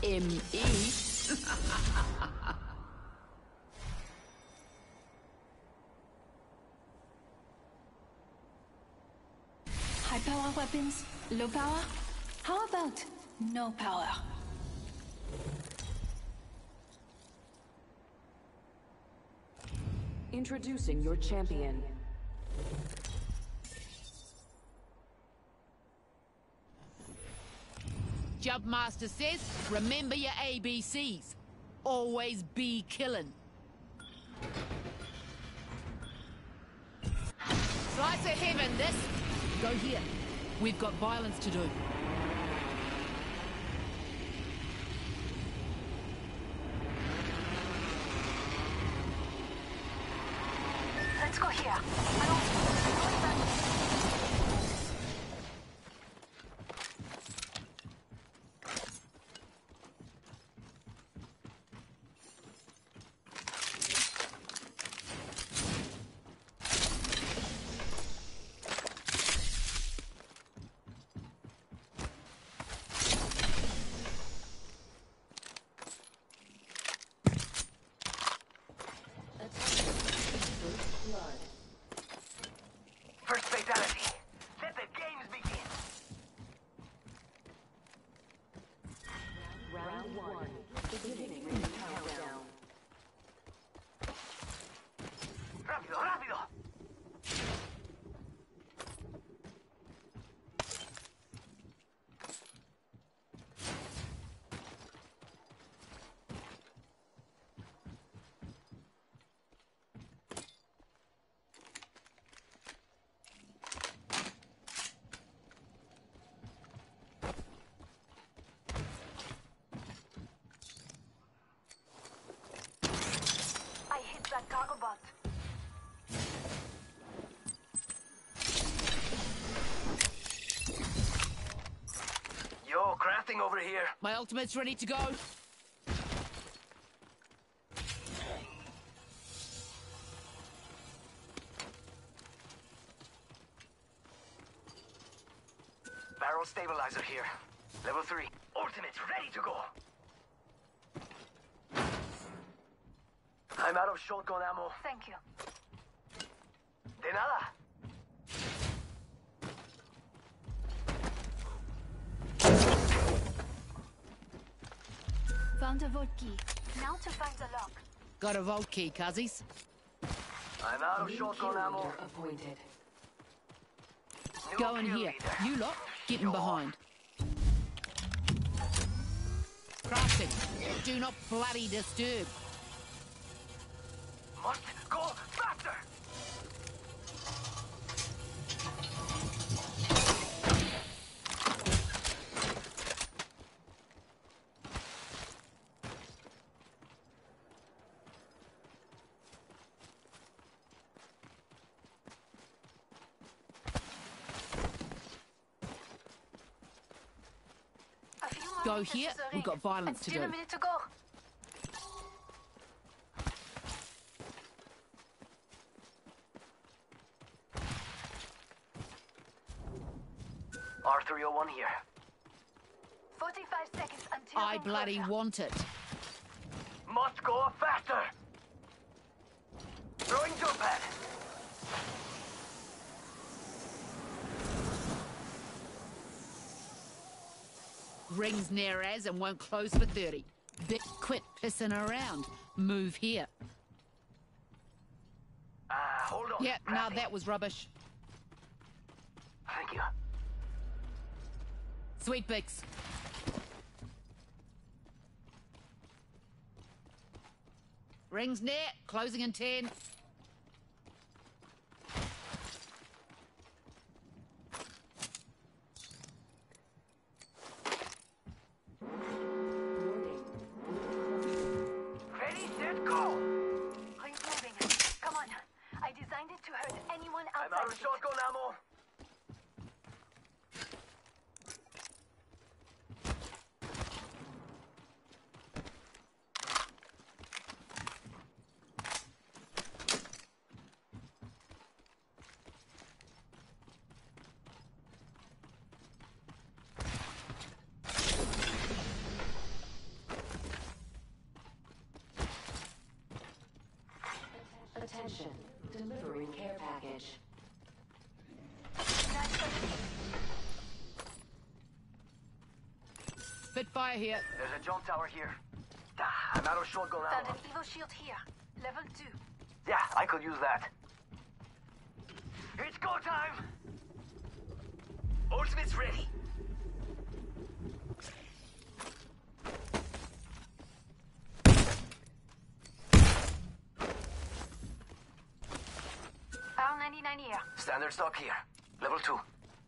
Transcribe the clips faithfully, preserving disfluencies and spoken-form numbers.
M E. High power weapons, low power? How about no power? Introducing your champion. Jumpmaster says, remember your A B Cs. Always be killing. Slice of heaven, this. Go here. We've got violence to do. Let's go here. I don't... First fatality. Let the games begin. Round one. Beginning countdown. Rápido, rápido. That cargo bot. Yo, crafting over here. My ultimate's ready to go. Barrel stabilizer here. Level three. Ultimate's ready to go. I'm out of shotgun ammo. Thank you. De nada. Found a vault key. Now to find the lock. Got a vault key, cuzzies. I'm out of shotgun ammo. Appointed. New Go in kill here. leader. You lot, get in Yo. behind. Crafting. Do not bloody disturb. Must go faster. A few more Go meters here. to the We've got ring. violence And to still do. a minute to go. R three oh one here. forty-five seconds until I ring bloody closure. want it. Must go faster. Throwing jump pad. Rings near as and won't close for thirty. Bit quit pissing around. Move here. Ah, hold on. Yep, now Crafting. that was rubbish. Thank you. Sweet Bix. Rings near, closing in ten. Ready, set, go. Ring's moving. Come on. I designed it to hurt anyone I'm outside out of of it. shotgun ammo. Fit fire here. There's a jump tower here. Ah, I'm out of shotgun Found ammo. an Evo shield here. Level two. Yeah, I could use that. It's go time! Ultimate's ready. R ninety-nine here. Standard stock here. Level two.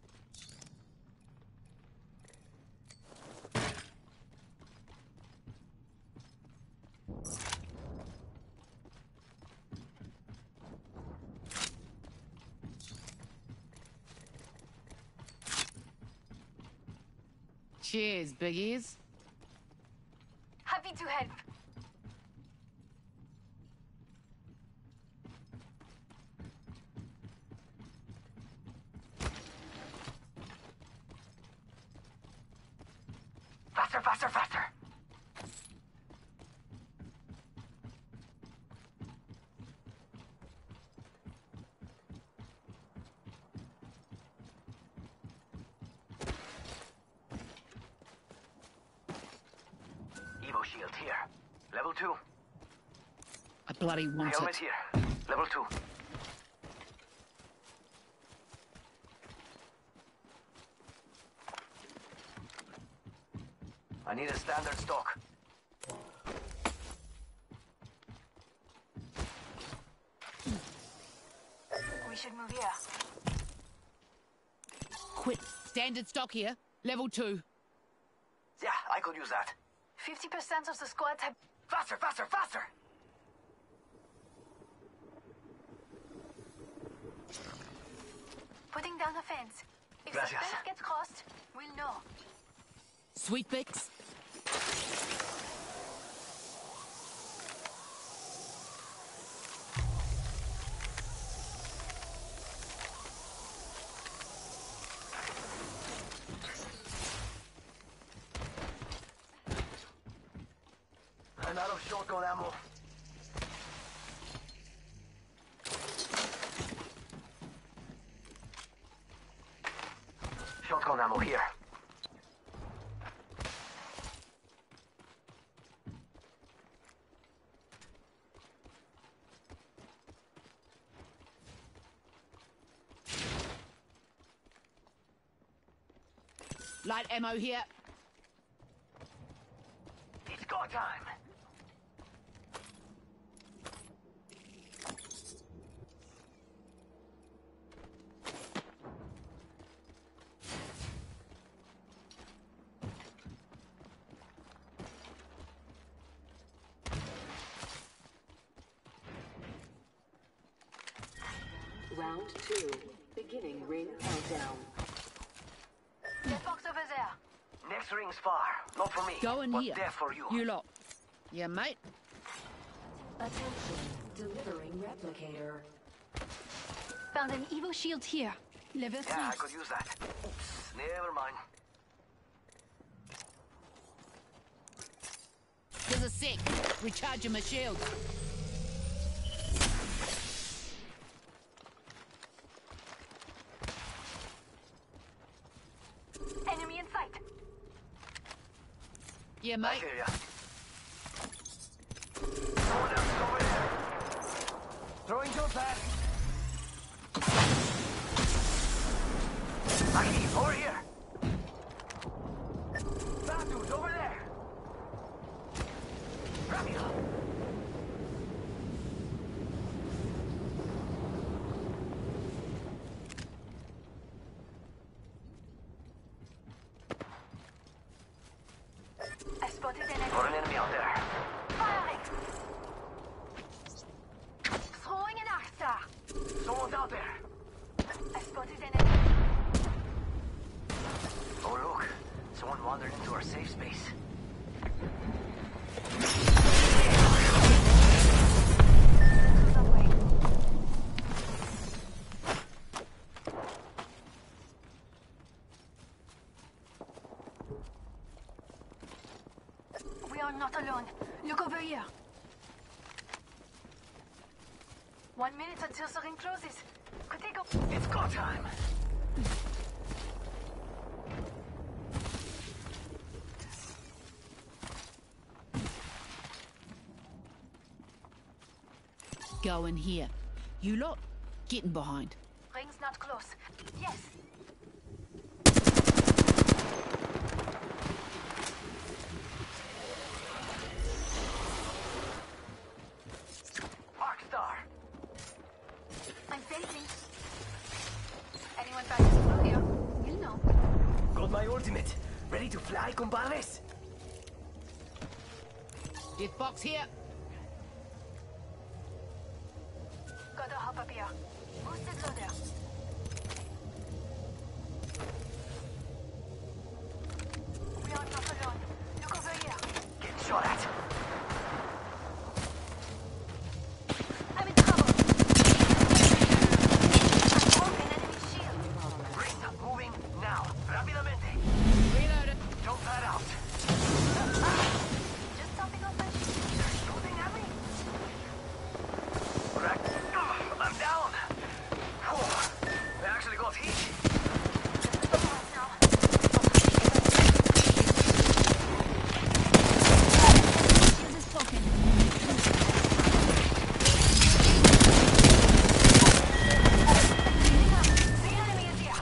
Cheers, big ears. Happy to help. Faster, faster, faster! Evo shield here. Level two. I bloody want Helmet it. here. Level two. I need a standard stock. We should move here. Quit. Standard stock here. Level two. Yeah, I could use that. fifty percent of the squad have... Faster, faster, faster! Putting down a fence. If Gracias. the fence gets crossed, we'll know. Sweet Bix. I'm out of shotgun ammo. Shotgun ammo here. Light ammo here. It's go time. Round two, beginning ring countdown. That box over there. Next ring's far. Not for me. Go in but here. there for you. You lot. Yeah, mate. Attention, delivering replicator. Found an Evo shield here. Level three. Yeah, I could use that. Oops, never mind. There's a sec. Recharging my shield. Enemy in sight. Yeah, I mate. hear ya. Someone else is over there. Throwing jump pad. Aki, over here. Bad dude's over there. Rápido. I spotted an enemy. Got an enemy out there. Firing. Throwing an arc star. Someone's out there. I spotted an enemy. Oh, look. Someone wandered into our safe space. To the way. We are not alone. Look over here. One minute until the ring closes. Could they go? It's go time. going here. You lot, getting behind. Ring's not close. Yes. Arcstar! I'm facing. Anyone passes through here, you'll know. Got my ultimate. Ready to fly, compadres? Death box here. Gotta hop up here. Boosted loader. We are not alone. Look over here. Getting shot at. I'm in trouble. I'm broken enemy shield. Ring moving now. Rápidamente. Reloaded. Don't pad out. Just topping off my shield. They're shooting at me. Right. I'm down. Whew. They actually got heat. This is the boss now. Shield is broken. The enemy is here.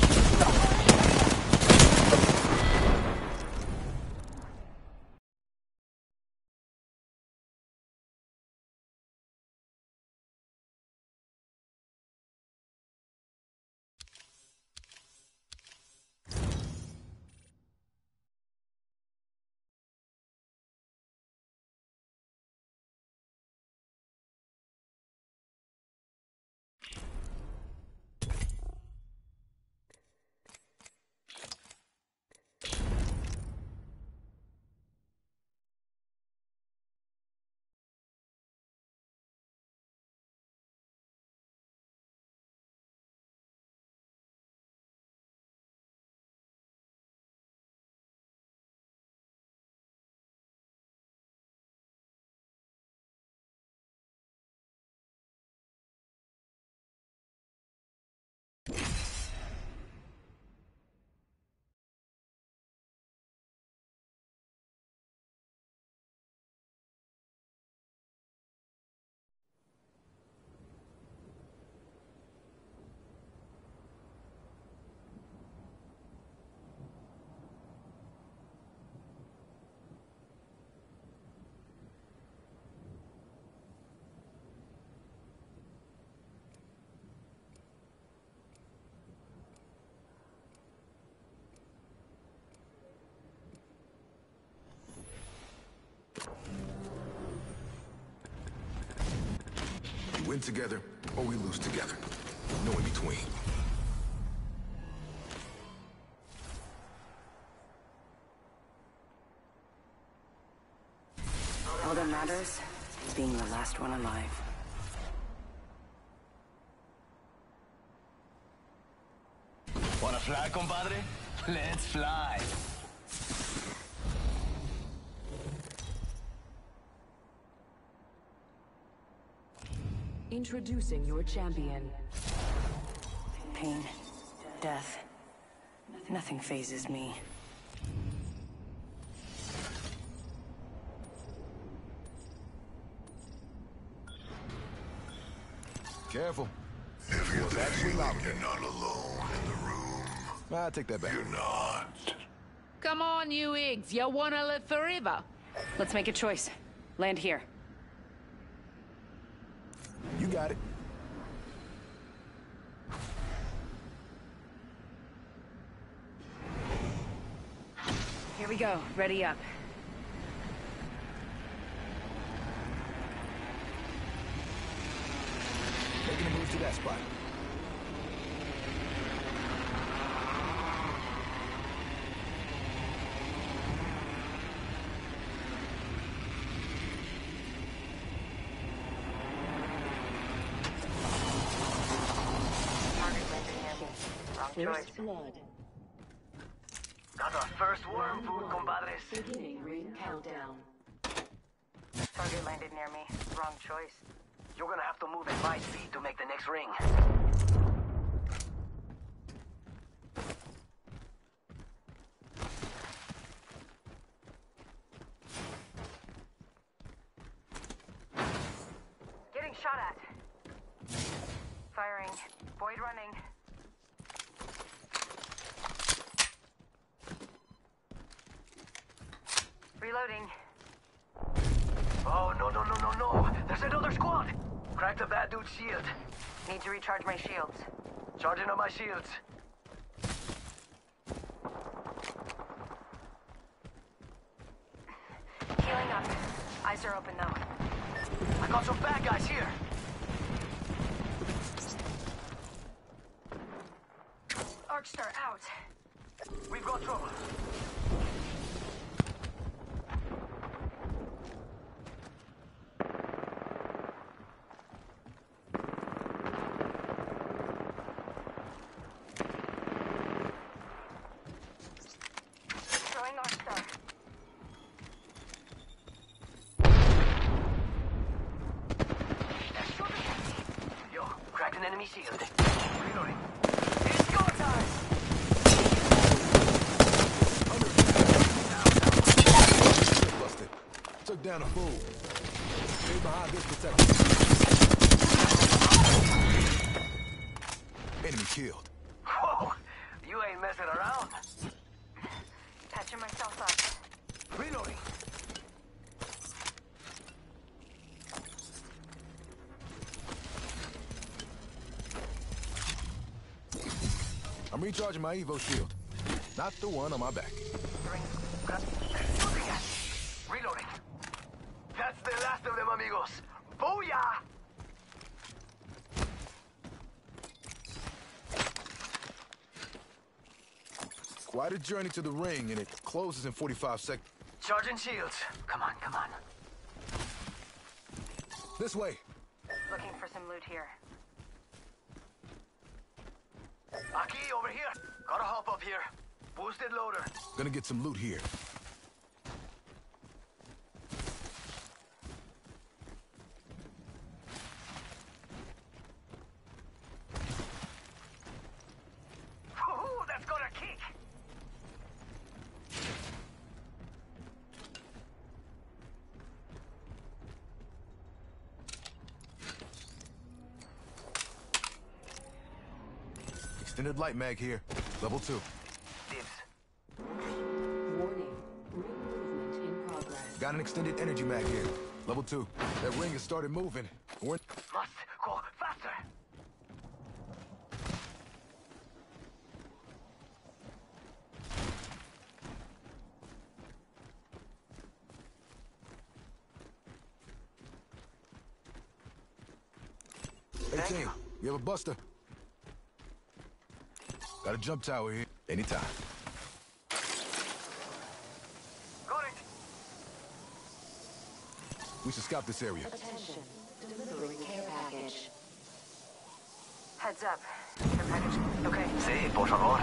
We win together, or we lose together. No in between. All that matters is being the last one alive. Wanna fly, compadre? Let's fly. Introducing your champion. Pain, death, nothing phases me. Careful. If you're Well, that's thinking loud. you're not alone in the room, Nah, I take that back. you're not. Come on, you eggs. You wanna live forever? Let's make a choice. Land here. You got it. Here we go. Ready up. Making a move to that spot. First blood. Got our first worm food, compadres. Beginning ring countdown. Target landed near me. Wrong choice. You're gonna have to move at my speed to make the next ring. Getting shot at. Firing. Void running. Reloading. Oh, no, no, no, no, no. There's another squad. Crack the bad dude's shield. Need to recharge my shields. Charging on my shields. Healing up. Eyes are open though. I got some bad guys here. Arcstar out. We've got trouble. Throwing Arcstar. Yo, cracked an enemy shield. Reloading. It's go time! Busted. Took down a fool. Stay behind this protection. Enemy killed. Whoa! You ain't messing around. Patching myself up. Reloading. I'm recharging my Evo shield. Not the one on my back. Reloading. That's the last of them, amigos. Booyah! Quite a journey to the ring, and it closes in forty-five seconds. Charging shields. Come on, come on. This way. Looking for some loot here. Aki, over here. Gotta hop up here. Boosted loader. Gonna get some loot here. Woohoo, that's got a kick. Extended light mag here. Level two. Dibs. Warning. Ring movement in progress. Got an extended energy mag here. Level two. That ring has started moving. We're in Must go faster. Hey, team. We have a buster. Got a jump tower here. Anytime. Got it. We should scout this area. Attention. Delivery care package. Heads up. Care package. Okay. Sí, por favor.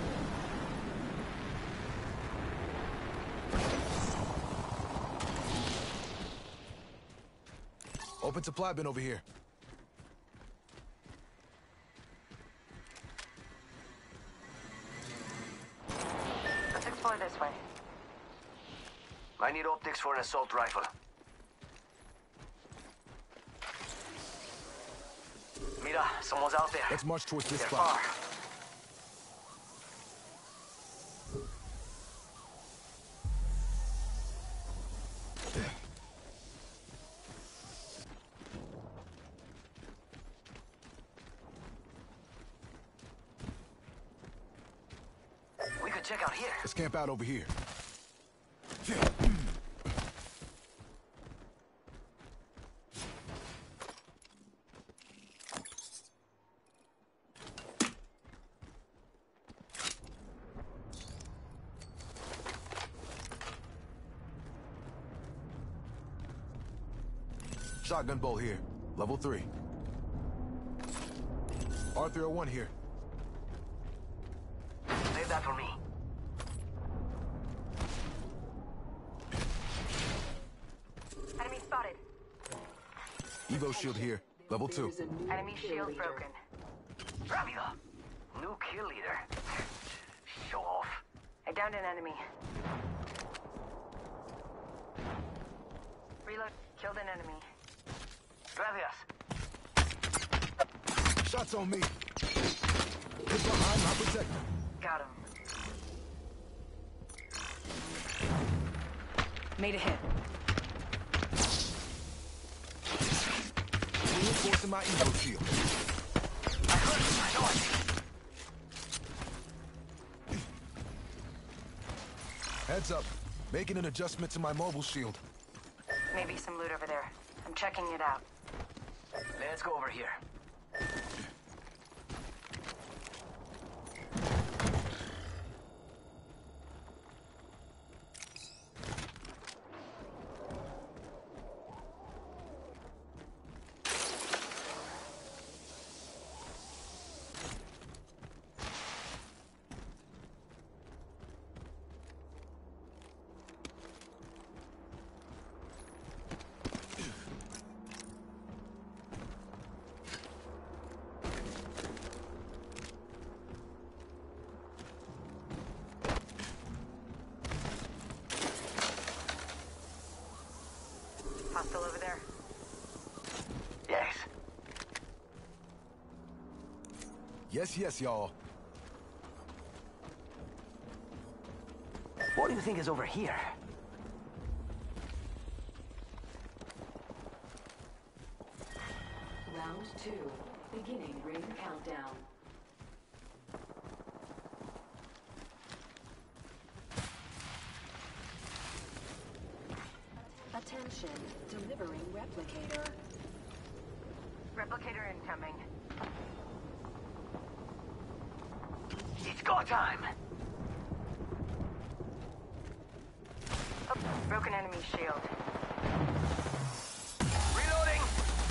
Open supply bin over here. Let's explore this way. I need optics for an assault rifle. Mira, someone's out there. Let's march towards this They're spot. far. We could check out here. Let's camp out over here. Shotgun bolt here. Level three. R three oh one here. Save that for me. Enemy spotted. Evo shield here. Level two. Enemy shield broken. Rápido. New kill leader. Show off. I downed an enemy. Reload. Killed an enemy. Gracias. Shots on me. Get behind my protector. Got him. Made a hit. Reinforcing my ego shield. I heard him. I know I did. Heads up. Making an adjustment to my mobile shield. Maybe some loot over there. I'm checking it out. Let's go over here. Hostile over there. Yes. Yes, yes, y'all. What do you think is over here? Round two. Beginning ring countdown. Attention. Delivering replicator. Replicator incoming. It's go time! Oh, broken enemy shield. Reloading!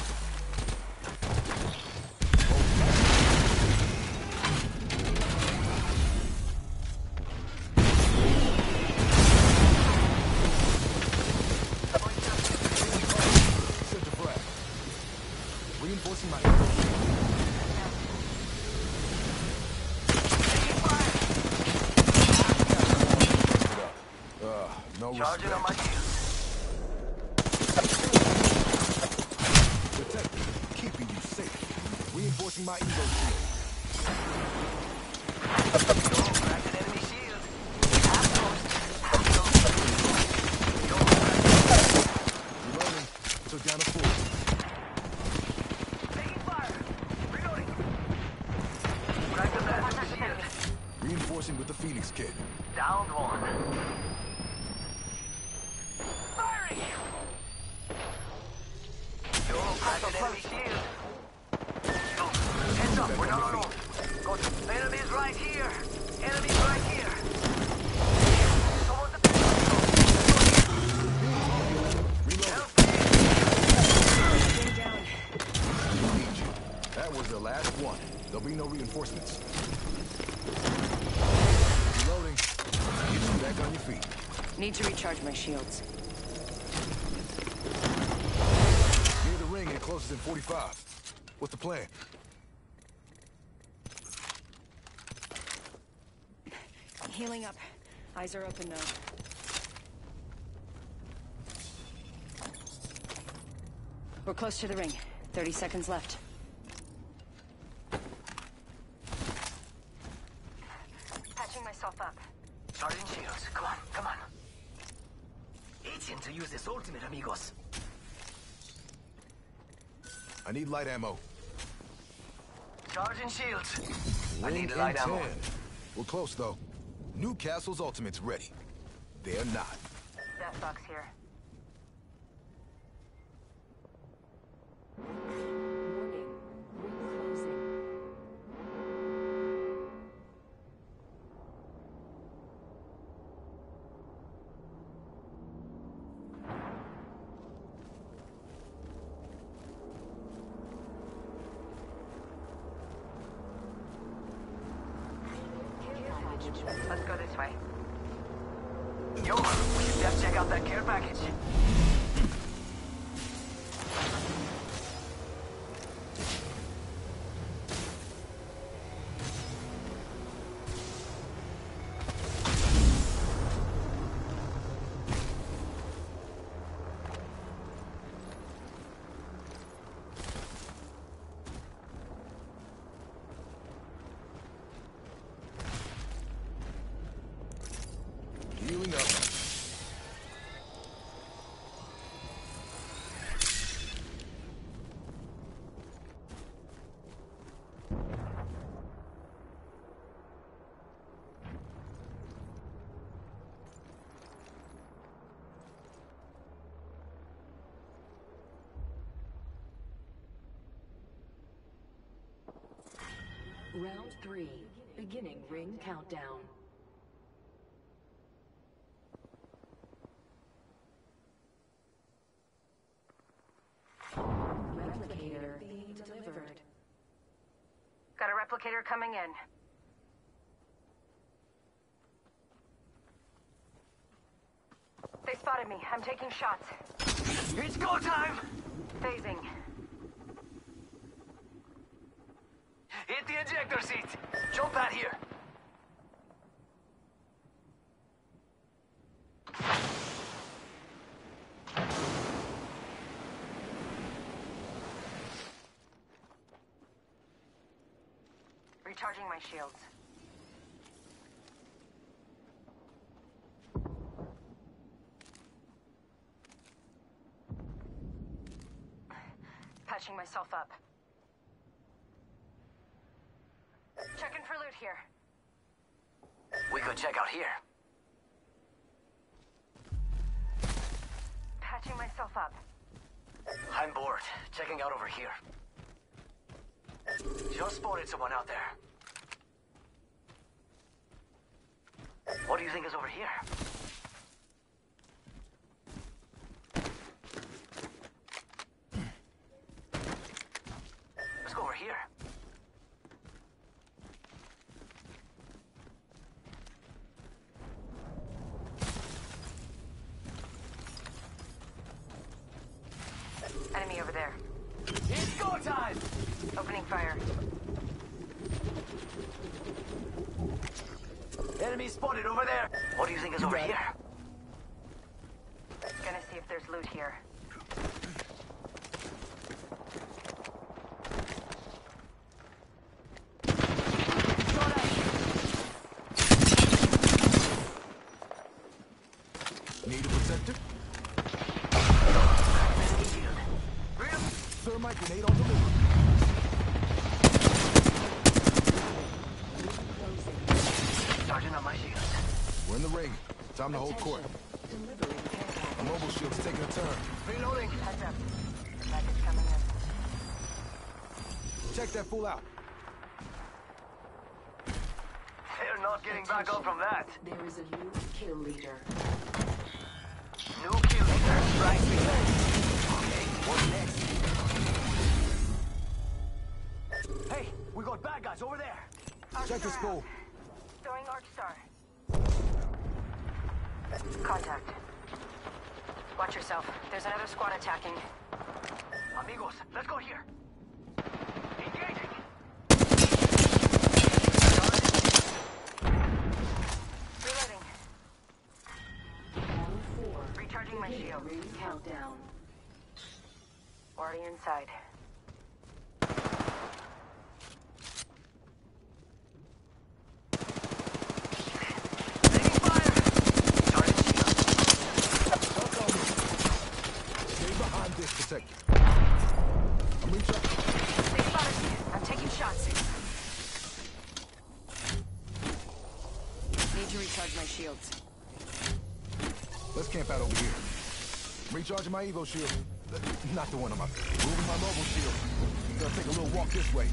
Center frag. Reinforcing my ego shield. Uh, no Charging on my respect. shield. Protector, keeping you safe. Reinforcing my ego shield. Yo, cracked an enemy shield. Half toast. Half toast. Yo, cracked. Reloading. Took down a fool. Taking fire. Reloading. Cracked the master shield. Reinforcing with the Phoenix kit. Downed one. Firing! Yo, cracked an enemy shield. Yo, heads up, we're not alone. Go to enemies right here. Enemies right here. Someone's a Reloading. Getting down. Need you. That was the last one. There'll be no reinforcements. Reloading. Get you back on your feet. Need to recharge my shields. Near the ring and it closes in forty-five. What's the plan? Healing up. Eyes are open though. We're close to the ring. thirty seconds left. Patching myself up. Sergeant Shields, come on, come on. Itching to use this ultimate, amigos. I need light ammo. Sergeant Shields, I Ring need in light ammo. ten. We're close though. Newcastle's ultimate's ready. They're not. Death box here. Warning. Ring closing. Let's go this way. Yo, we should def check out that care package. Round three. Beginning ring countdown. Replicator being delivered. Got a replicator coming in. They spotted me. I'm taking shots. It's go time! Phasing. Hit the ejector seat! Jump out here! Recharging my shields. Patching myself up. Checking for loot here. We could check out here. Patching myself up. I'm bored. Checking out over here. Just spotted someone out there. What do you think is over here? Let's go over here. Enemy over there. It's go time! Opening fire. Enemy spotted over there. What do you think is over here? Gonna see if there's loot here. Need a protector? Thermite grenade on delivery. Sergeant on my shield. We're in the ring. Time to hold court. A mobile shield's taking a turn. Reloading. Heads up. Package coming in. Check that fool out. They're not getting back up from that. There is a new kill leader. New kill leader. Right. Okay, what's next? Hey, we got bad guys over there. Check the school. Throwing Arc Star. Contact. Watch yourself. There's another squad attacking. Amigos, let's go here. Engaging. Reloading. Round four. Recharging my shield. Ring countdown. Already inside. Taking fire. Sergeant shield. Stay behind this protector. I'm recharging. They spotted me. I'm taking shots. Need to recharge my shields. Let's camp out over here. Recharging my Evo shield. Uh, Not the one on my... Moving my mobile shield. Gonna take a little walk this way.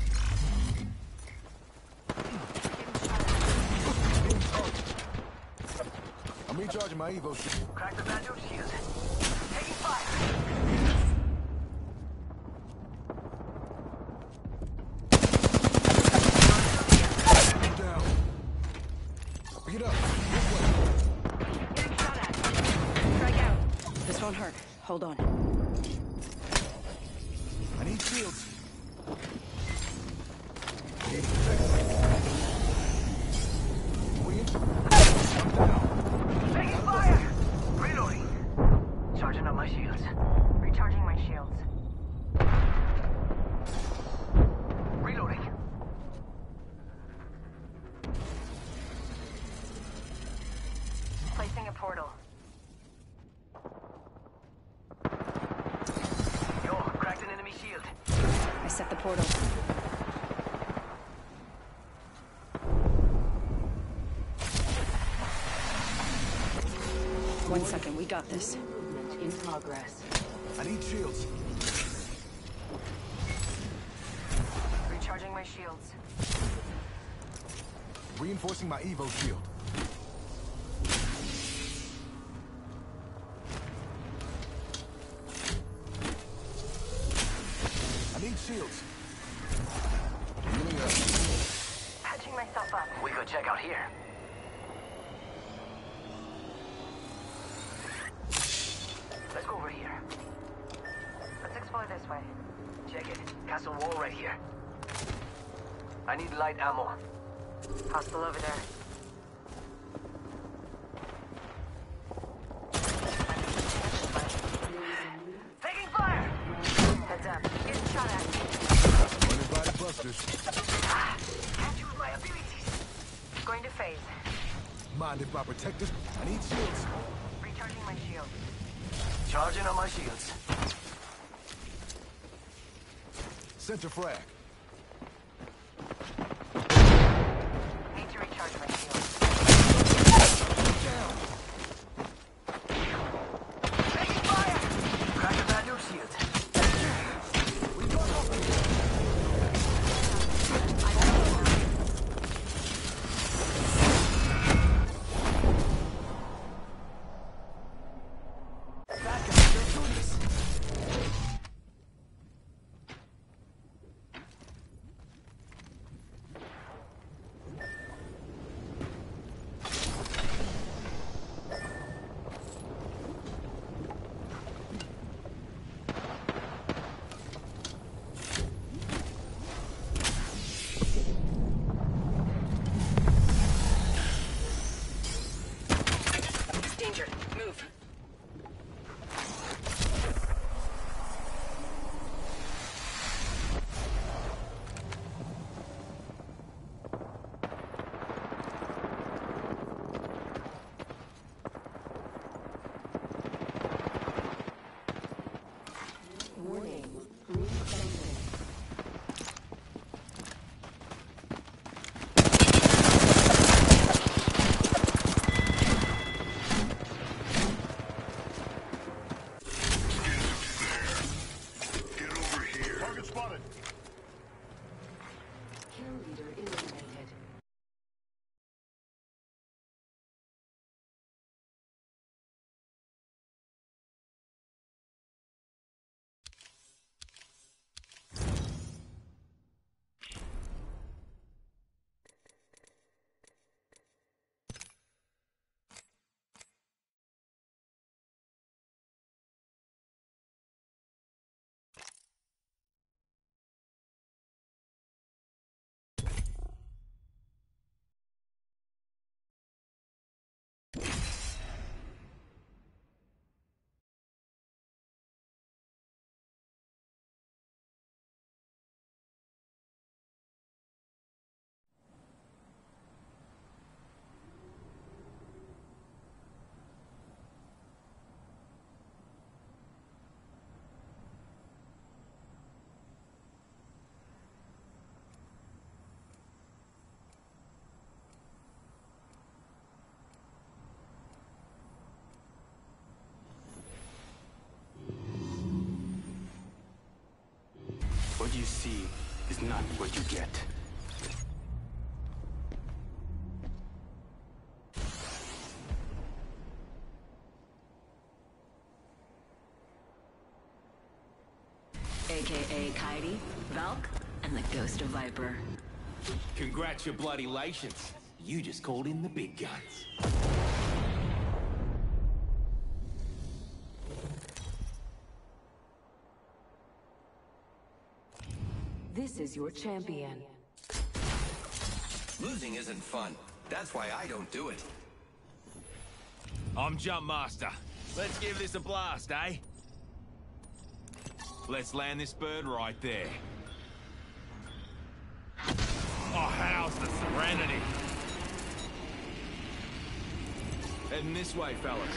I'm recharging my Evo shield. Crack the bad dude shield. Taking fire. Down. Pick it up. This way. Getting shot at. Strike out. This won't hurt. Hold on. I need shields. Need protection. We in? I'm down. Taking fire. Reloading. Charging up my shields. Recharging my shields. Reloading. Placing a portal. Yo, cracked an enemy shield. I set the portal. One second, we got this. Movement in progress. I need shields. Recharging my shields. Reinforcing my Evo shield. I need shields. Healing up. Patching myself up. We could check out here. Let's go over here. Let's explore this way. Check it. Castle wall right here. I need light ammo. Hostile over there. Taking fire! Heads up. Getting shot at. Running by the busters. Ah, can't use my abilities. Going to phase. Mind if I protect us? I need shields. Recharging my shield. Charging on my shields. Center frag. Need to recharge my shield. Down. Taking fire! Crack about your shield. Danger. Move. Get over here. Target spotted. Kill leader eliminated. What you see is not what you get. A K A Kairi, Valk, and the Ghost of Viper. Congratulations. You just called in the big guns. This is your champion. Losing isn't fun. That's why I don't do it. I'm Jump Master. Let's give this a blast, eh? Let's land this bird right there. Oh, how's the serenity? Heading this way, fellas.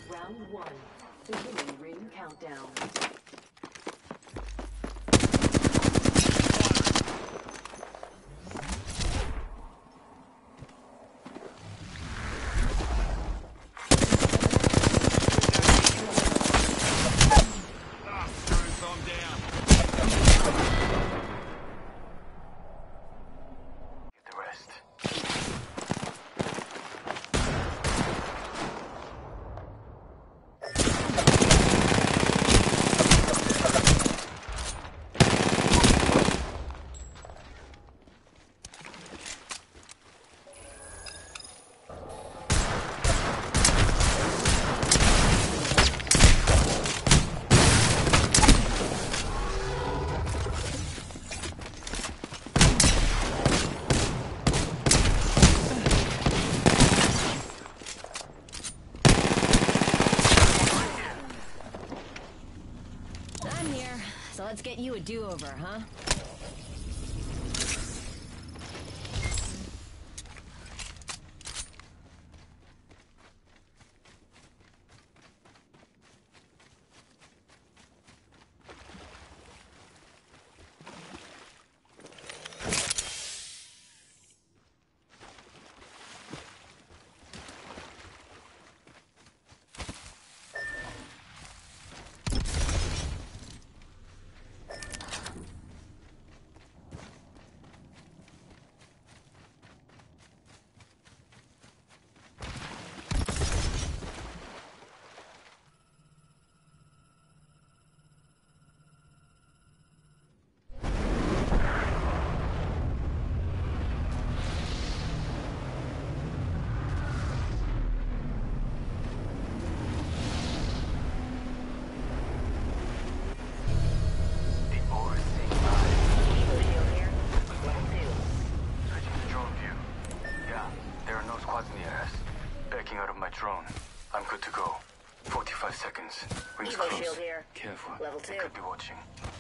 Round one. Beginning ring countdown. Ah, screws, I'm down. Get the rest. I'm here, so let's get you a do-over, huh? Drone. I'm good to go. forty-five seconds. Rings Evo close. shield here. Careful. Level They two. could be watching.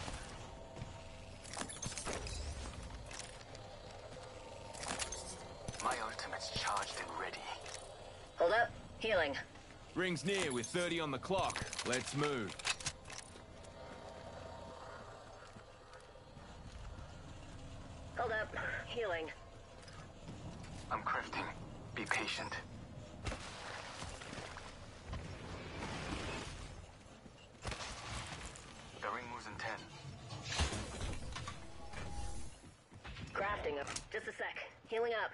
My ultimate's charged and ready. Hold up. Healing. Ring's near with thirty on the clock. Let's move. Hold up. Healing. I'm crafting. Be patient. The ring moves in ten. Crafting up. Just a sec. Healing up.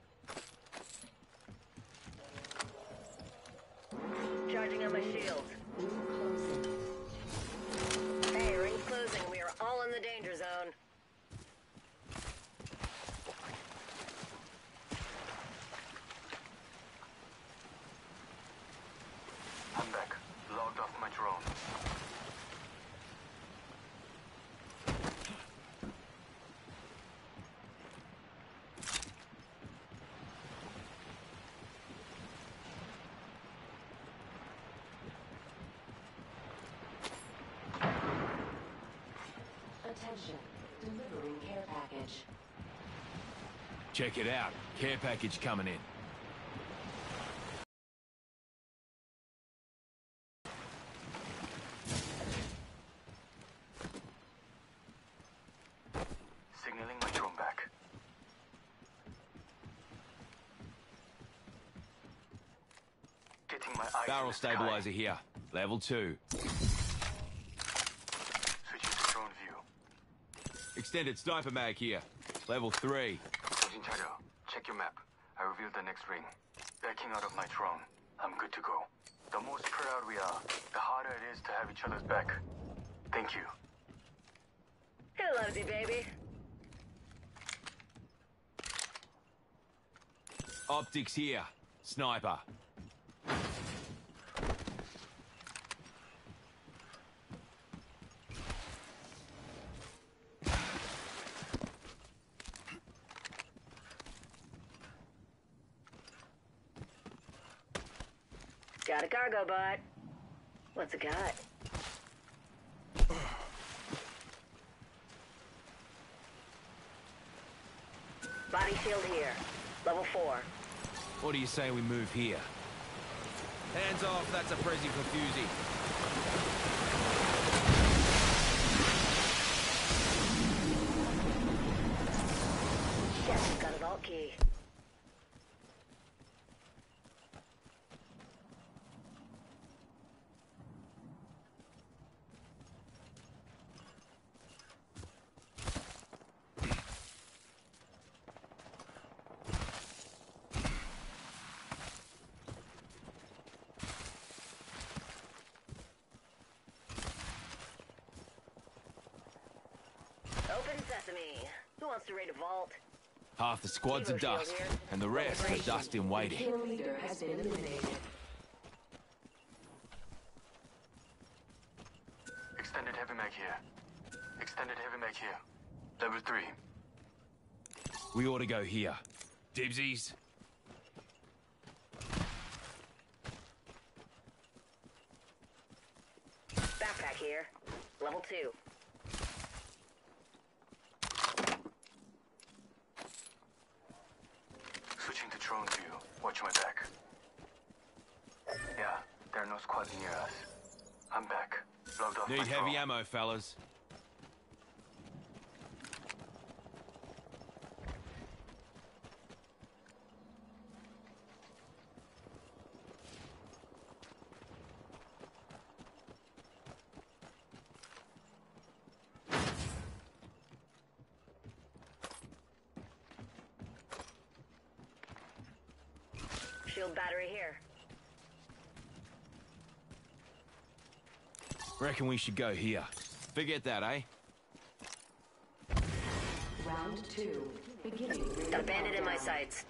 Charging on my shield. Hey, ring's closing. We are all in the danger zone. I'm back. Logged off my drone. Attention. Delivering care package. Check it out. Care package coming in. Signaling my drone back. Getting my eyes Barrel in the sky. stabilizer here. Level two. Switching to drone view. Extended sniper mag here. Level three. Sergeant Chado, check your map. I revealed the next ring. Backing out of my drone. I'm good to go. The more spread out we are, the harder it is to have each other's back. Thank you. Who loves you, baby? Optics here. Sniper. Got a cargo bot. What's it got? Body shield here. Level four. What do you say we move here? Hands off, that's a Prezi for Fusey. Yes, we've got a vault key. Open sesame. Who wants to raid a vault? Half the squad's a dust, and the rest are dust in waiting. Kill leader has been eliminated. Extended heavy mag here. Extended heavy mag here. Level three. We ought to go here. Dibsies. Backpack here. Level two. Switching to drone view. Watch my back. Yeah, there are no squads near us. I'm back. Logged off Need my heavy drone. ammo, fellas. Shield battery here. Reckon we should go here. Forget that, eh? Round two. Beginning. Got a bandit in my sights.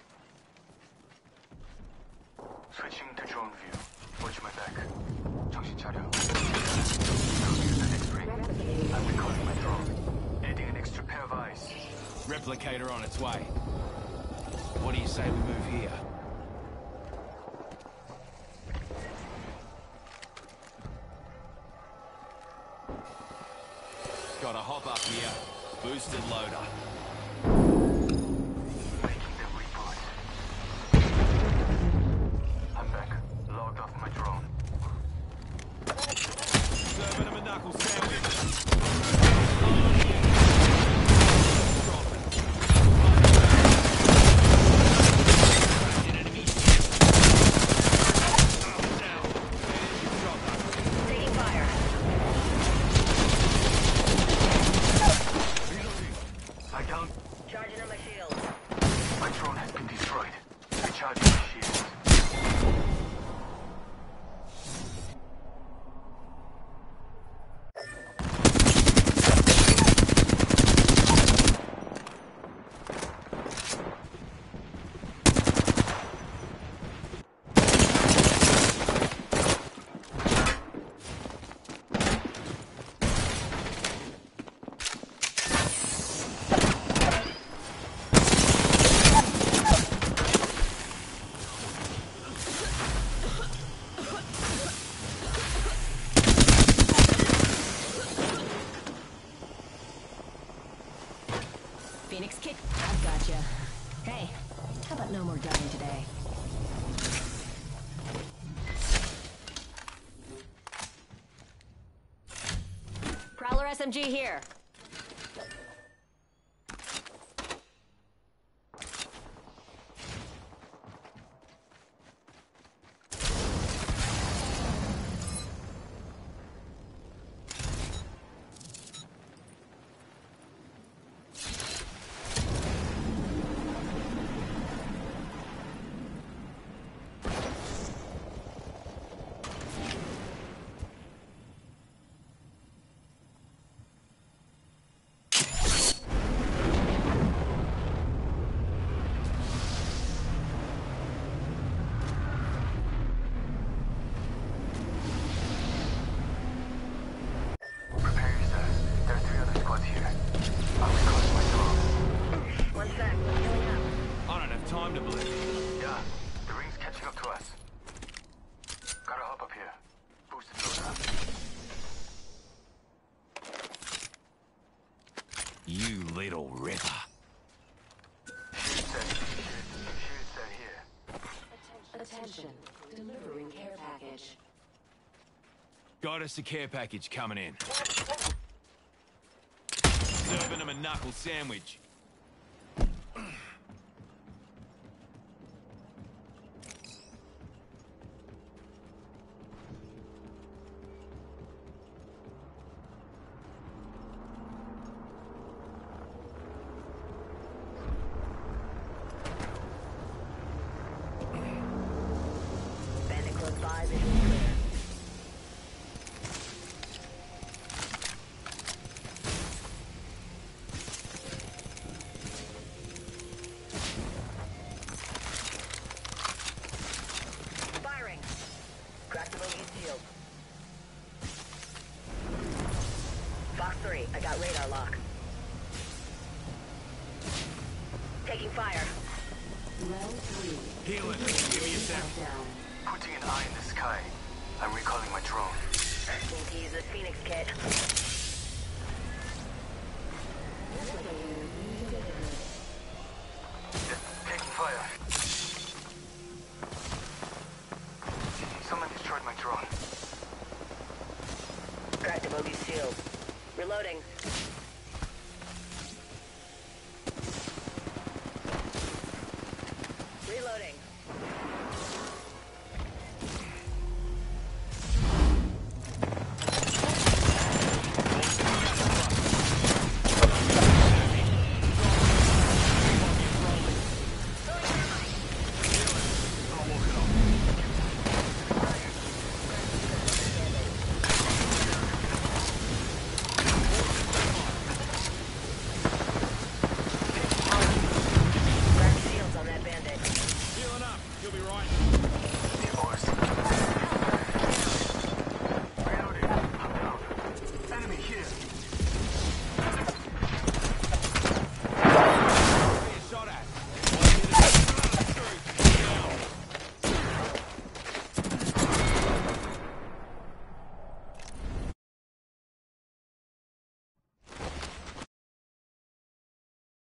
Switching to drone view. Watch my back. 정신 차려. Use the next ring. I'm recalling my drone. Adding an extra pair of eyes. Replicator on its way. What do you say we move here? Gotta hop up here. Boosted loader. Making them reboot. I'm back. Logged off my drone. Serving him a knuckle sandwich. An enemy. Oh, now. Taking fire. I down. Charging on my shield. My drone has been destroyed. Recharging my shield. Phoenix kick. I've gotcha. Hey, how about no more dying today? Prowler S M G here. Prepare yourselves. There are three other squads here. I'll recall my drone. One sec. Healing up. I don't have time to believe. Yeah, the ring's catching up to us. Gotta hop up here. Boosted loader. You little ripper. Shield set. Shield set here. Attention. Delivering care package. Got us a care package coming in. Serving them a knuckle sandwich. Bandit close by, visual clear. Firing. Crack the bogey's shield. Fox three, I got radar lock. Taking fire. Round three. Healing. Give me a sec. Down. Putting an eye in the sky. I'm recalling my drone. Need to use the Phoenix kit. Taking fire. Someone destroyed my drone. Crack the bogey's shield. Reloading.